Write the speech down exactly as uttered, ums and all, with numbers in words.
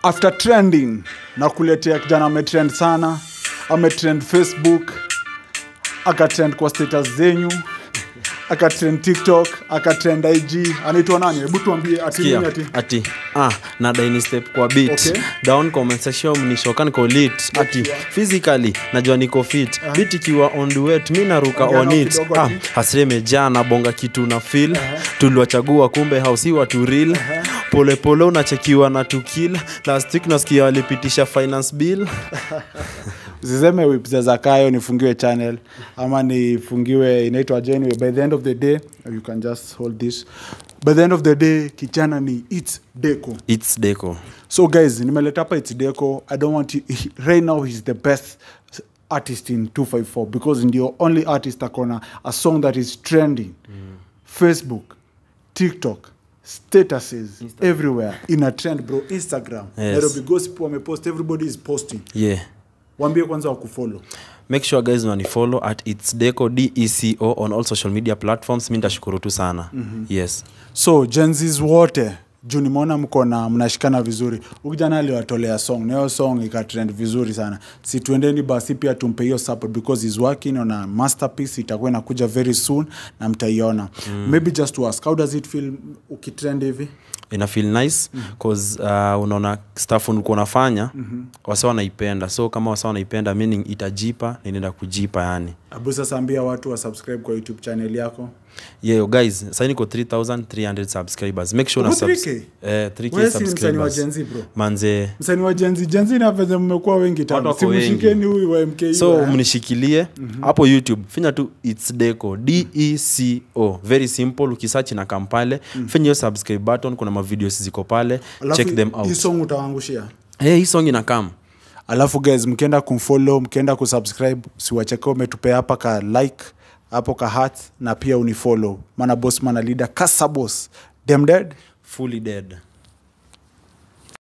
After trending, na kuletea kijana ametrend sana, ametrend Facebook, akatrend kwa status zenyu, akatrend TikTok, akatrend I G. Anaitwa nani? Hebu tuambie ati nini ati? Ati ah na dine step kwa beat. Okay. Down comment section mnishoka niko lit. Ati yeah. Physically najua niko fit. Uh-huh. Beat ikiwa on the way mimi naruka okay, on it. Ah haseme jana bonga kitu na feel. Uh-huh. Tuliwachagua kumbe hausi watu real. Uh-huh. Pole pole unachekiwa na tukila. Last week nasikia walipitisha finance bill. Usiseme whips za Zakayo nifungiwe channel ama nifungiwe inaitwa Jenny. By the end of the day you can just hold this. By the end of the day kijana ni It's Deco. It's Deco. So guys, nimeleta hapa It's Deco. I don't want you right now he's the best artist in two five four because in the only artist akona a song that is trending. Mm. Facebook, TikTok, statuses Instagram. Everywhere in a trend bro. Instagram. Yes. Nairobi Gossip wamepost, everybody is posting. Yeah. Wambie kwanza wakufollow. Make sure guys wani follow at It's Deco D E C O on all social media platforms. Mimi ndashukuru tu sana. Mm-hmm. Yes. So Gen Z's wote juu nimeona mko na mnashikana vizuri. Ukijana aliwatolea song, na hiyo song ikatrend vizuri sana. Si tuendeni basi pia tumpe hiyo support because he's working on a masterpiece, itakuwa inakuja very soon na mtaiona. Mm. Maybe just to ask, how does it feel ukitrend hivi? Ina feel nice because mm-hmm. uh, unaona stuff unakuwa unafanya mm-hmm. wasa wanaipenda, so kama wasa wanaipenda meaning itajipa inaenda kujipa yani. Abu sasa ambia watu wa subscribe kwa YouTube channel yako. Yeah guys, sasa niko three thousand three hundred subscribers. Make sure na subscribe eh three K subscribers. Msanii wa Gen Z bro. Manze. Msanii wa Gen Z, Gen Z na vile mmekuwa wengi tano. Simshikeni huyu wa M K. So mnishikilie hapo mm-hmm. YouTube. Finya tu It's Deco D E C O. Very simple, ukisearch na Kampale. Mm. Finya subscribe button, kuna ma videos ziko pale. Alafu, check them out. Hii song utawangushia. Eh hey, hii song ina come. Alafu guys, mkienda kumfollow, mkienda kusubscribe, siwache comment tupe hapa ka like, hapo ka heart na pia unifollow. Maana boss mana leader Kasa boss. Them dead, fully dead.